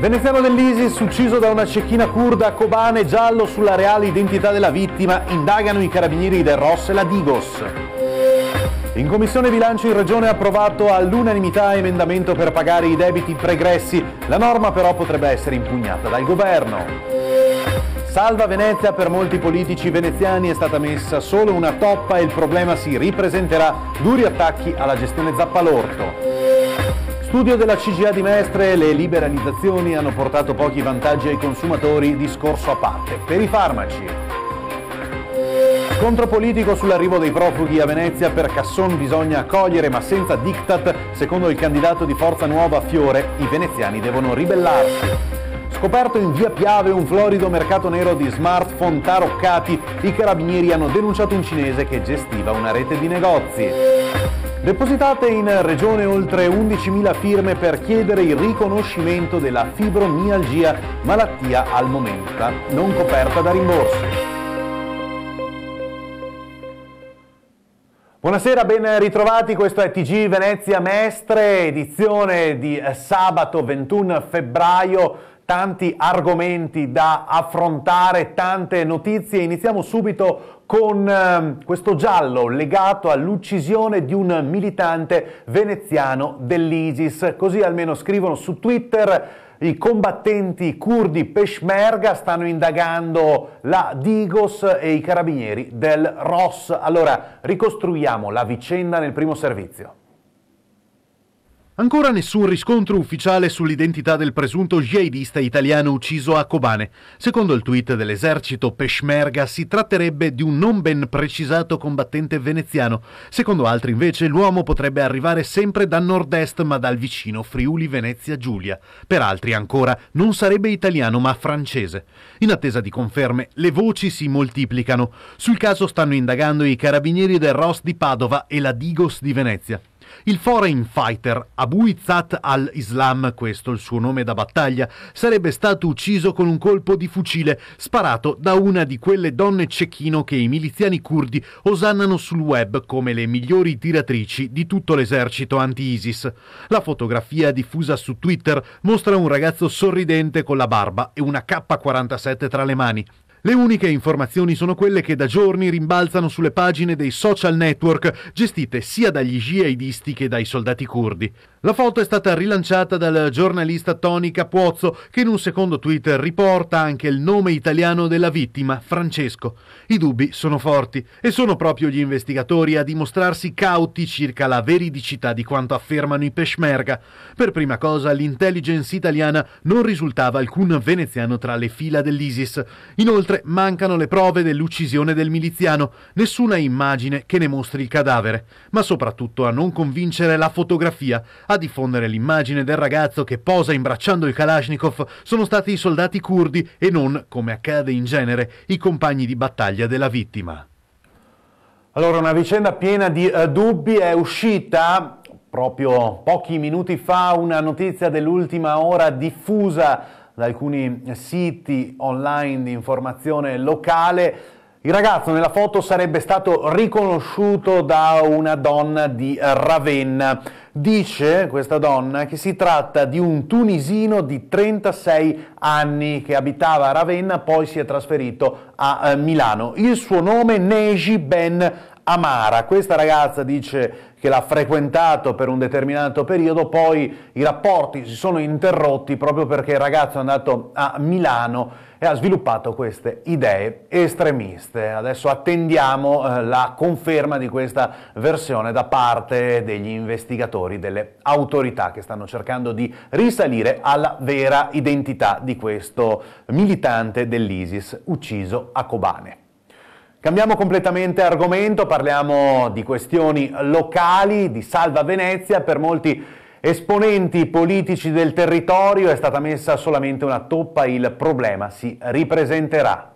Veneziano dell'ISIS ucciso da una cecchina curda a Kobane, giallo sulla reale identità della vittima, indagano i carabinieri del ROS e la Digos. In Commissione Bilancio in Regione ha approvato all'unanimità emendamento per pagare i debiti pregressi, la norma però potrebbe essere impugnata dal governo. Salva Venezia, per molti politici veneziani è stata messa solo una toppa e il problema si ripresenterà, duri attacchi alla gestione Zappalorto. Studio della CGIA di Mestre, le liberalizzazioni hanno portato pochi vantaggi ai consumatori, discorso a parte. Per i farmaci. Scontro politico sull'arrivo dei profughi a Venezia, per Casson bisogna accogliere ma senza diktat, secondo il candidato di Forza Nuova Fiore, i veneziani devono ribellarsi. Scoperto in via Piave un florido mercato nero di smartphone taroccati, i carabinieri hanno denunciato un cinese che gestiva una rete di negozi. Depositate in regione oltre 11.000 firme per chiedere il riconoscimento della fibromialgia, malattia al momento non coperta da rimborsi. Buonasera, ben ritrovati, questo è TG Venezia Mestre, edizione di sabato 21 febbraio. Tanti argomenti da affrontare, tante notizie. Iniziamo subito con questo giallo legato all'uccisione di un militante veneziano dell'ISIS. Così almeno scrivono su Twitter. I combattenti curdi Peshmerga stanno indagando la Digos e i carabinieri del ROS. Allora, ricostruiamo la vicenda nel primo servizio. Ancora nessun riscontro ufficiale sull'identità del presunto jihadista italiano ucciso a Kobane. Secondo il tweet dell'esercito Peshmerga si tratterebbe di un non ben precisato combattente veneziano. Secondo altri invece l'uomo potrebbe arrivare sempre da nord-est ma dal vicino Friuli Venezia Giulia. Per altri ancora non sarebbe italiano ma francese. In attesa di conferme le voci si moltiplicano. Sul caso stanno indagando i carabinieri del ROS di Padova e la Digos di Venezia. Il foreign fighter Abu Izzat al-Islam, questo il suo nome da battaglia, sarebbe stato ucciso con un colpo di fucile sparato da una di quelle donne cecchino che i miliziani curdi osannano sul web come le migliori tiratrici di tutto l'esercito anti-ISIS. La fotografia diffusa su Twitter mostra un ragazzo sorridente con la barba e una K47 tra le mani. Le uniche informazioni sono quelle che da giorni rimbalzano sulle pagine dei social network gestite sia dagli jihadisti che dai soldati curdi. La foto è stata rilanciata dal giornalista Tony Capuzzo, che in un secondo tweet riporta anche il nome italiano della vittima, Francesco. I dubbi sono forti e sono proprio gli investigatori a dimostrarsi cauti circa la veridicità di quanto affermano i Peshmerga. Per prima cosa l'intelligence italiana non risultava alcun veneziano tra le fila dell'ISIS. Inoltre mancano le prove dell'uccisione del miliziano, nessuna immagine che ne mostri il cadavere, ma soprattutto a non convincere la fotografia. A diffondere l'immagine del ragazzo che posa imbracciando il Kalashnikov sono stati i soldati curdi e non, come accade in genere, i compagni di battaglia della vittima. Allora, una vicenda piena di dubbi. È uscita proprio pochi minuti fa una notizia dell'ultima ora diffusa da alcuni siti online di informazione locale. Il ragazzo nella foto sarebbe stato riconosciuto da una donna di Ravenna. Dice questa donna che si tratta di un tunisino di 36 anni che abitava a Ravenna, poi si è trasferito a Milano. Il suo nome Neji Ben Amara. Questa ragazza dice che l'ha frequentato per un determinato periodo, poi i rapporti si sono interrotti proprio perché il ragazzo è andato a Milano e ha sviluppato queste idee estremiste. Adesso attendiamo la conferma di questa versione da parte degli investigatori, delle autorità che stanno cercando di risalire alla vera identità di questo militante dell'ISIS ucciso a Kobane. Cambiamo completamente argomento, parliamo di questioni locali, di Salva Venezia. Per molti esponenti politici del territorio è stata messa solamente una toppa, il problema si ripresenterà.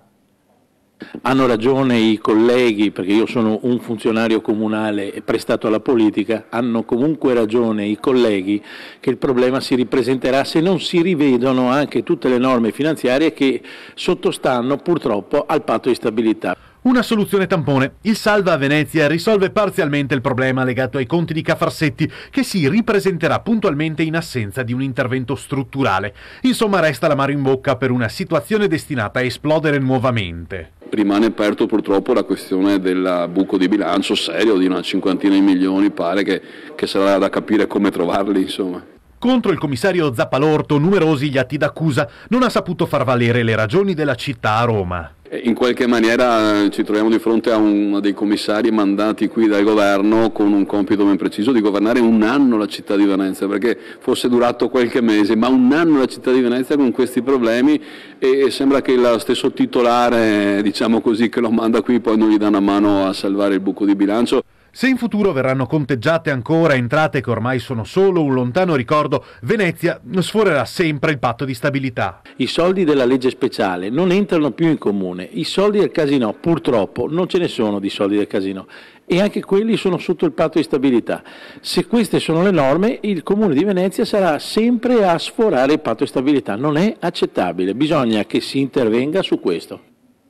Hanno ragione i colleghi, perché io sono un funzionario comunale prestato alla politica, hanno comunque ragione i colleghi che il problema si ripresenterà se non si rivedono anche tutte le norme finanziarie che sottostanno purtroppo al patto di stabilità. Una soluzione tampone. Il Salva Venezia risolve parzialmente il problema legato ai conti di Cafarsetti, che si ripresenterà puntualmente in assenza di un intervento strutturale. Insomma, resta l'amaro in bocca per una situazione destinata a esplodere nuovamente. Rimane aperto purtroppo la questione del buco di bilancio serio di una cinquantina di milioni, pare che sarà da capire come trovarli, insomma. Contro il commissario Zappalorto numerosi gli atti d'accusa, non ha saputo far valere le ragioni della città a Roma. In qualche maniera ci troviamo di fronte a uno dei commissari mandati qui dal governo con un compito ben preciso di governare un anno la città di Venezia, perché fosse durato qualche mese, ma un anno la città di Venezia con questi problemi, e sembra che lo stesso titolare, diciamo così, che lo manda qui poi non gli dà una mano a salvare il buco di bilancio. Se in futuro verranno conteggiate ancora entrate che ormai sono solo un lontano ricordo, Venezia sforerà sempre il patto di stabilità. I soldi della legge speciale non entrano più in comune, i soldi del casino purtroppo non ce ne sono di soldi del casino e anche quelli sono sotto il patto di stabilità. Se queste sono le norme, il Comune di Venezia sarà sempre a sforare il patto di stabilità, non è accettabile, bisogna che si intervenga su questo.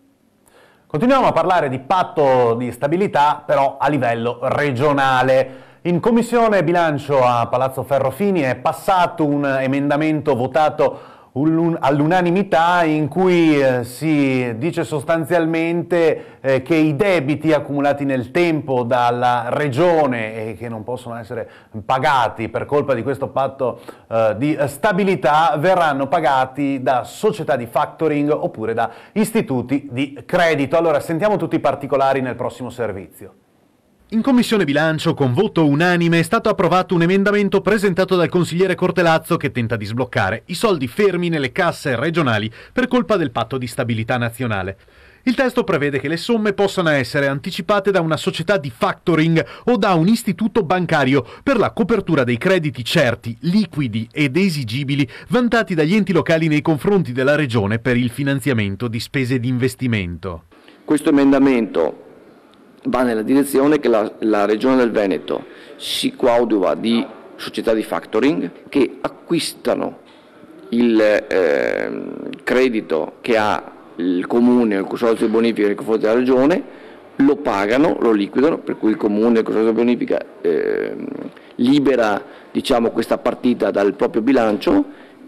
Continuiamo a parlare di patto di stabilità, però a livello regionale. In Commissione Bilancio a Palazzo Ferrofini è passato un emendamento votato all'unanimità in cui si dice sostanzialmente che i debiti accumulati nel tempo dalla Regione e che non possono essere pagati per colpa di questo patto di stabilità verranno pagati da società di factoring oppure da istituti di credito. Allora sentiamo tutti i particolari nel prossimo servizio. In Commissione Bilancio, con voto unanime, è stato approvato un emendamento presentato dal consigliere Cortelazzo che tenta di sbloccare i soldi fermi nelle casse regionali per colpa del patto di stabilità nazionale. Il testo prevede che le somme possano essere anticipate da una società di factoring o da un istituto bancario per la copertura dei crediti certi, liquidi ed esigibili vantati dagli enti locali nei confronti della Regione per il finanziamento di spese di investimento. Questo emendamento va nella direzione che la Regione del Veneto si coadiuva di società di factoring che acquistano il credito che ha il Comune o il Consorzio di Bonifica nei confronti della Regione, lo pagano, lo liquidano, per cui il Comune e il Consorzio di Bonifica libera, diciamo, questa partita dal proprio bilancio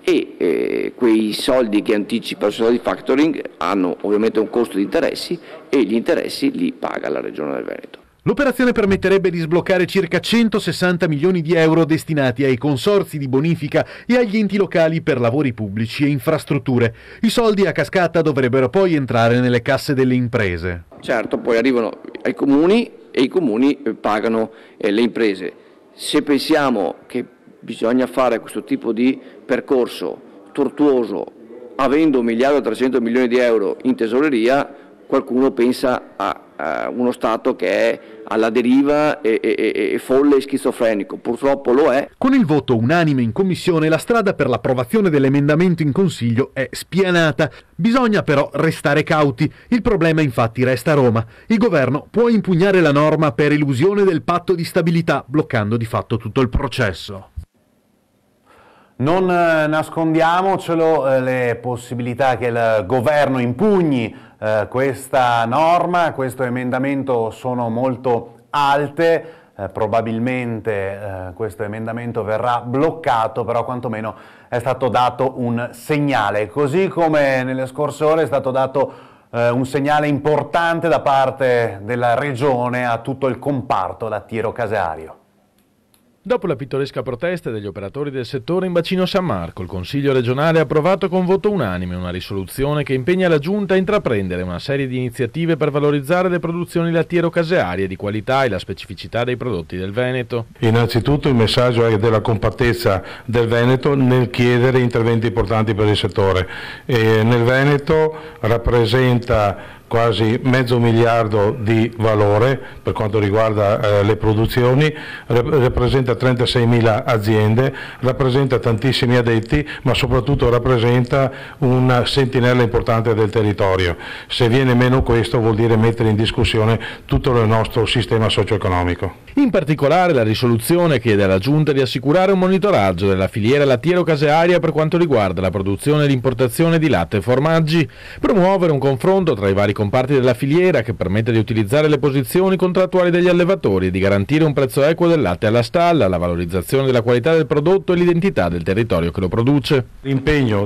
e quei soldi che anticipa la società di factoring hanno ovviamente un costo di interessi e gli interessi li paga la Regione del Veneto. L'operazione permetterebbe di sbloccare circa 160 milioni di euro destinati ai consorzi di bonifica e agli enti locali per lavori pubblici e infrastrutture. I soldi a cascata dovrebbero poi entrare nelle casse delle imprese. Certo, poi arrivano ai comuni e i comuni pagano le imprese. Se pensiamo che bisogna fare questo tipo di percorso tortuoso avendo 1.300 milioni di euro in tesoreria, qualcuno pensa a uno Stato che è alla deriva e folle e schizofrenico. Purtroppo lo è. Con il voto unanime in Commissione la strada per l'approvazione dell'emendamento in Consiglio è spianata. Bisogna però restare cauti. Il problema infatti resta a Roma. Il governo può impugnare la norma per elusione del patto di stabilità, bloccando di fatto tutto il processo. Non nascondiamocelo, le possibilità che il governo impugni questa norma, questo emendamento sono molto alte, probabilmente questo emendamento verrà bloccato, però quantomeno è stato dato un segnale, così come nelle scorse ore è stato dato un segnale importante da parte della Regione a tutto il comparto lattiero-caseario. Dopo la pittoresca protesta degli operatori del settore in bacino San Marco, il Consiglio regionale ha approvato con voto unanime una risoluzione che impegna la Giunta a intraprendere una serie di iniziative per valorizzare le produzioni lattiero-casearie di qualità e la specificità dei prodotti del Veneto. Innanzitutto il messaggio è della compattezza del Veneto nel chiedere interventi importanti per il settore. Nel Veneto rappresenta quasi $500 miliardi di valore per quanto riguarda le produzioni, rappresenta 36.000 aziende, rappresenta tantissimi addetti, ma soprattutto rappresenta una sentinella importante del territorio. Se viene meno questo vuol dire mettere in discussione tutto il nostro sistema socio-economico. In particolare la risoluzione chiede alla Giunta di assicurare un monitoraggio della filiera lattiero-casearia per quanto riguarda la produzione e l'importazione di latte e formaggi, promuovere un confronto tra i vari comparti della filiera che permetta di utilizzare le posizioni contrattuali degli allevatori e di garantire un prezzo equo del latte alla stalla, la valorizzazione della qualità del prodotto e l'identità del territorio che lo produce. L'impegno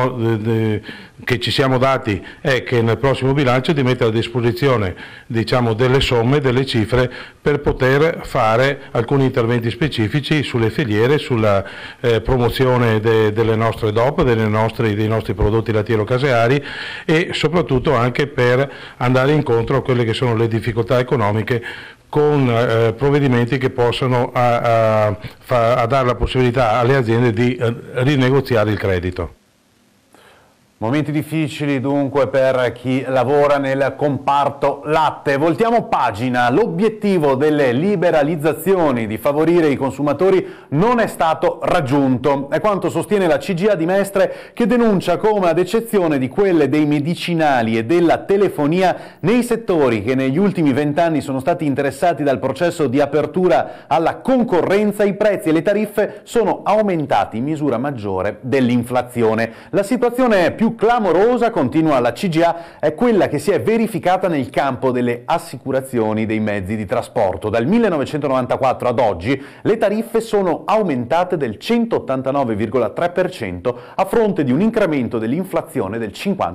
che ci siamo dati è che nel prossimo bilancio di mettere a disposizione delle somme, delle cifre per poter fare alcuni interventi specifici sulle filiere, sulla promozione delle nostre DOP, dei nostri prodotti lattiero-caseari e soprattutto anche per andare incontro a quelle che sono le difficoltà economiche con provvedimenti che possano dare la possibilità alle aziende di rinegoziare il credito. Momenti difficili dunque per chi lavora nel comparto latte. Voltiamo pagina. L'obiettivo delle liberalizzazioni di favorire i consumatori non è stato raggiunto. È quanto sostiene la CGIA di Mestre, che denuncia come, ad eccezione di quelle dei medicinali e della telefonia, nei settori che negli ultimi 20 anni sono stati interessati dal processo di apertura alla concorrenza, i prezzi e le tariffe sono aumentati in misura maggiore dell'inflazione. La situazione più clamorosa, continua la CGIA, è quella che si è verificata nel campo delle assicurazioni dei mezzi di trasporto. Dal 1994 ad oggi le tariffe sono aumentate del 189,3% a fronte di un incremento dell'inflazione del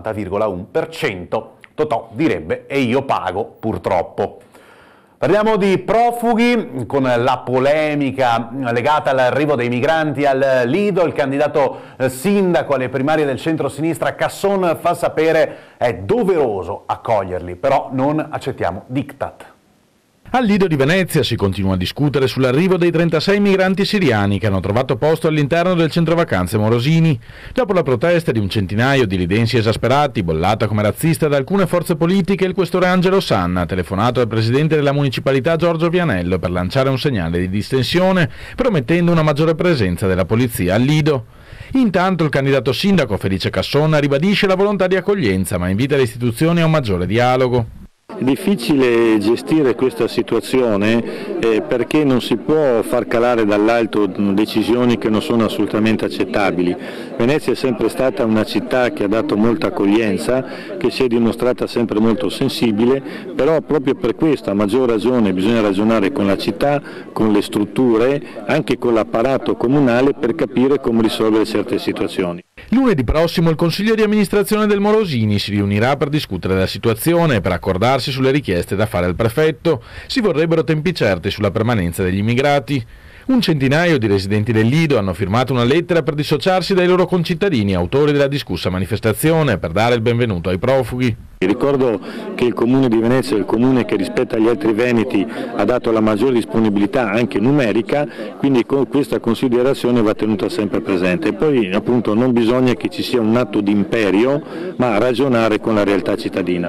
50,1%. Totò direbbe: e io pago, purtroppo. Parliamo di profughi, con la polemica legata all'arrivo dei migranti al Lido. Il candidato sindaco alle primarie del centro-sinistra Casson fa sapere: è doveroso accoglierli, però non accettiamo diktat. Al Lido di Venezia si continua a discutere sull'arrivo dei 36 migranti siriani che hanno trovato posto all'interno del centro vacanze Morosini, dopo la protesta di un centinaio di lidensi esasperati, bollata come razzista da alcune forze politiche. Il questore Angelo Sanna ha telefonato al presidente della municipalità Giorgio Vianello per lanciare un segnale di distensione, promettendo una maggiore presenza della polizia al Lido. Intanto il candidato sindaco Felice Cassona ribadisce la volontà di accoglienza, ma invita le istituzioni a un maggiore dialogo. È difficile gestire questa situazione perché non si può far calare dall'alto decisioni che non sono assolutamente accettabili. Venezia è sempre stata una città che ha dato molta accoglienza, che si è dimostrata sempre molto sensibile, però proprio per questo a maggior ragione bisogna ragionare con la città, con le strutture, anche con l'apparato comunale per capire come risolvere certe situazioni. Lunedì prossimo il Consiglio di amministrazione del Morosini si riunirà per discutere della situazione e per accordarsi sulle richieste da fare al prefetto. Si vorrebbero tempi certi sulla permanenza degli immigrati. Un centinaio di residenti del Lido hanno firmato una lettera per dissociarsi dai loro concittadini, autori della discussa manifestazione, per dare il benvenuto ai profughi. Ricordo che il Comune di Venezia è il comune che rispetto agli altri veneti ha dato la maggiore disponibilità anche numerica, quindi con questa considerazione va tenuta sempre presente. E poi appunto non bisogna che ci sia un atto di imperio, ma ragionare con la realtà cittadina.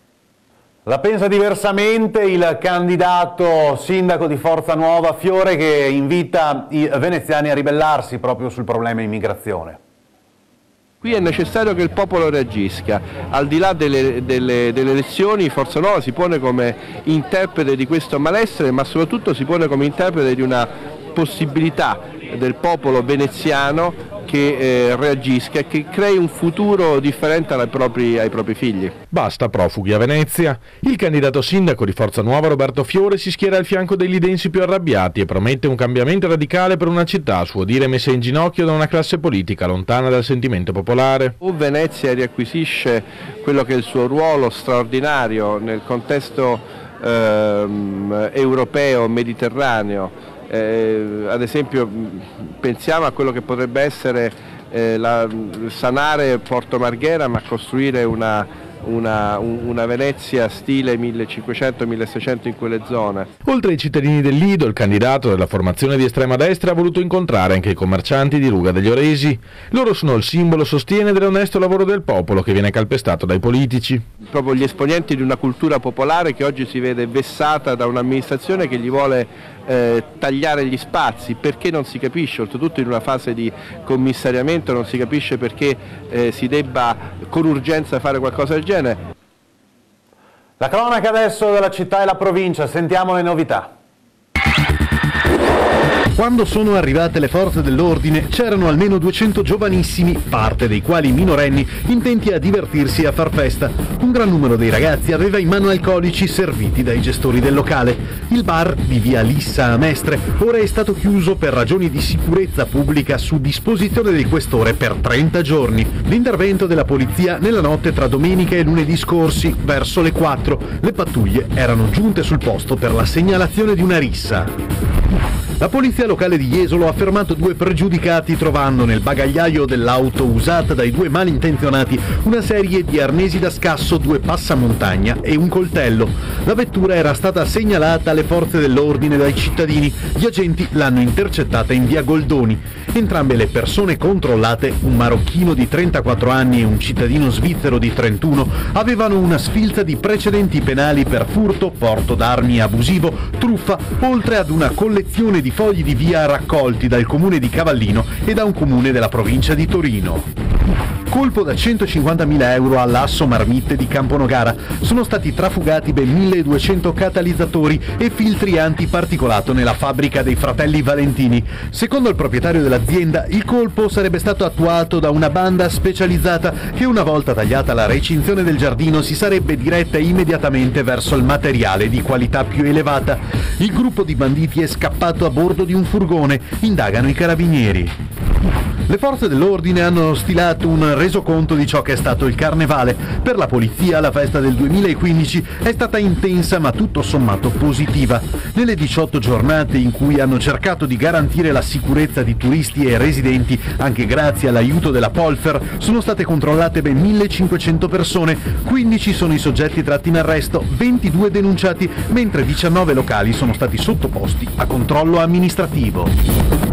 La pensa diversamente il candidato sindaco di Forza Nuova Fiore, che invita i veneziani a ribellarsi proprio sul problema immigrazione. Qui è necessario che il popolo reagisca, al di là delle elezioni. Forza Nuova si pone come interprete di questo malessere, ma soprattutto si pone come interprete di una possibilità del popolo veneziano che reagisca e che crei un futuro differente ai propri figli. Basta profughi a Venezia. Il candidato sindaco di Forza Nuova Roberto Fiore si schiera al fianco dei lidensi più arrabbiati e promette un cambiamento radicale per una città, a suo dire, messa in ginocchio da una classe politica lontana dal sentimento popolare. O Venezia riacquisisce quello che è il suo ruolo straordinario nel contesto europeo, mediterraneo. Ad esempio pensiamo a quello che potrebbe essere sanare Porto Marghera, ma costruire una Venezia stile 1500-1600 in quelle zone. Oltre ai cittadini del Lido, il candidato della formazione di estrema destra ha voluto incontrare anche i commercianti di Ruga degli Oresi. Loro sono il simbolo, sostiene, dell'onesto lavoro del popolo che viene calpestato dai politici. Proprio gli esponenti di una cultura popolare che oggi si vede vessata da un'amministrazione che gli vuole tagliare gli spazi, perché non si capisce, oltretutto in una fase di commissariamento non si capisce perché si debba con urgenza fare qualcosa del genere. La cronaca adesso della città e la provincia, sentiamo le novità. Quando sono arrivate le forze dell'ordine c'erano almeno 200 giovanissimi, parte dei quali minorenni, intenti a divertirsi e a far festa. Un gran numero dei ragazzi aveva in mano alcolici serviti dai gestori del locale. Il bar di via Lissa a Mestre ora è stato chiuso per ragioni di sicurezza pubblica su disposizione del questore per 30 giorni. L'intervento della polizia nella notte tra domenica e lunedì scorsi, verso le 4. Le pattuglie erano giunte sul posto per la segnalazione di una rissa. La polizia locale di Jesolo ha fermato 2 pregiudicati trovando nel bagagliaio dell'auto usata dai 2 malintenzionati una serie di arnesi da scasso, 2 passamontagna e un coltello. La vettura era stata segnalata alle forze dell'ordine dai cittadini. Gli agenti l'hanno intercettata in via Goldoni. Entrambe le persone controllate, un marocchino di 34 anni e un cittadino svizzero di 31, avevano una sfilza di precedenti penali per furto, porto d'armi abusivo, truffa, oltre ad una collezione di fogli di via raccolti dal comune di Cavallino e da un comune della provincia di Torino. Colpo da 150.000 euro all'Asso Marmitte di Camponogara. Sono stati trafugati ben 1.200 catalizzatori e filtri antiparticolato nella fabbrica dei fratelli Valentini. Secondo il proprietario dell'azienda, il colpo sarebbe stato attuato da una banda specializzata che, una volta tagliata la recinzione del giardino, si sarebbe diretta immediatamente verso il materiale di qualità più elevata. Il gruppo di banditi è scappato a bordo di un furgone. Indagano i carabinieri. Le forze dell'ordine hanno stilato un resoconto di ciò che è stato il Carnevale. Per la polizia la festa del 2015 è stata intensa ma tutto sommato positiva. Nelle 18 giornate in cui hanno cercato di garantire la sicurezza di turisti e residenti, anche grazie all'aiuto della Polfer, sono state controllate ben 1.500 persone, 15 sono i soggetti tratti in arresto, 22 denunciati, mentre 19 locali sono stati sottoposti a controllo amministrativo.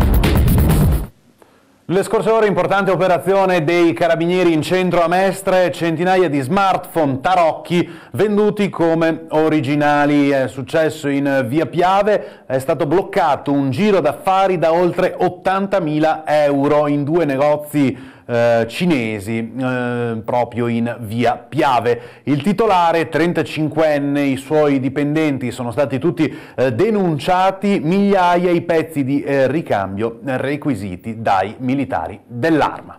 Le scorse ore importante operazione dei carabinieri in centro a Mestre, centinaia di smartphone tarocchi venduti come originali. È successo in via Piave, è stato bloccato un giro d'affari da oltre 80.000 euro in 2 negozi cinesi proprio in via Piave. Il titolare, 35enne, i suoi dipendenti sono stati tutti denunciati, migliaia i pezzi di ricambio requisiti dai militari dell'Arma.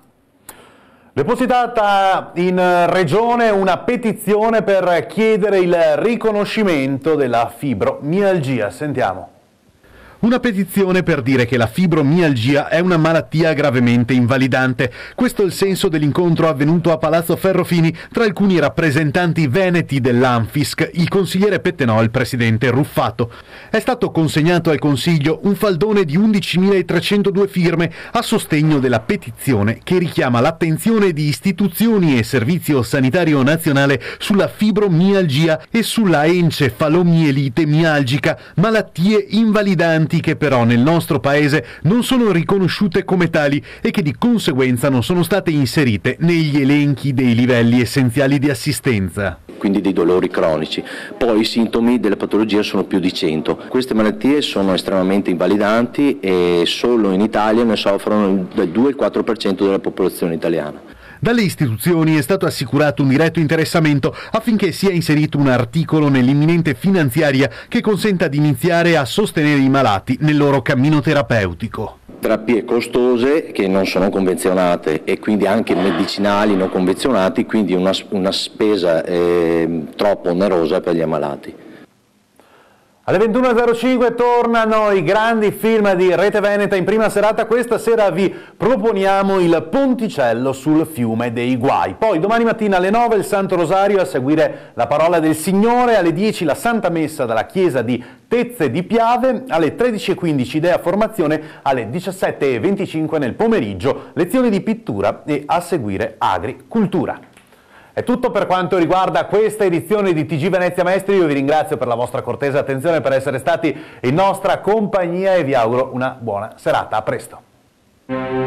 Depositata in regione una petizione per chiedere il riconoscimento della fibromialgia. Sentiamo. Una petizione per dire che la fibromialgia è una malattia gravemente invalidante. Questo è il senso dell'incontro avvenuto a Palazzo Ferrofini tra alcuni rappresentanti veneti dell'Anfisc, il consigliere Pettenò e il presidente Ruffato. È stato consegnato al Consiglio un faldone di 11.302 firme a sostegno della petizione che richiama l'attenzione di istituzioni e Servizio Sanitario Nazionale sulla fibromialgia e sulla encefalomielite mialgica, malattie invalidanti che però nel nostro paese non sono riconosciute come tali e che di conseguenza non sono state inserite negli elenchi dei livelli essenziali di assistenza. Quindi dei dolori cronici. Poi i sintomi delle patologie sono più di 100. Queste malattie sono estremamente invalidanti e solo in Italia ne soffrono dal 2 al 4% della popolazione italiana. Dalle istituzioni è stato assicurato un diretto interessamento affinché sia inserito un articolo nell'imminente finanziaria che consenta di iniziare a sostenere i malati nel loro cammino terapeutico. Terapie costose che non sono convenzionate e quindi anche medicinali non convenzionati, quindi una spesa troppo onerosa per gli ammalati. Alle 21.05 tornano i grandi film di Rete Veneta in prima serata. Questa sera vi proponiamo il Ponticello sul fiume dei Guai. Poi domani mattina alle 9 il Santo Rosario, a seguire la parola del Signore, alle 10 la Santa Messa dalla chiesa di Tezze di Piave, alle 13.15 Idea Formazione, alle 17.25 nel pomeriggio lezioni di pittura e a seguire Agricultura. È tutto per quanto riguarda questa edizione di TG Venezia Mestre. Io vi ringrazio per la vostra cortese attenzione, per essere stati in nostra compagnia e vi auguro una buona serata. A presto.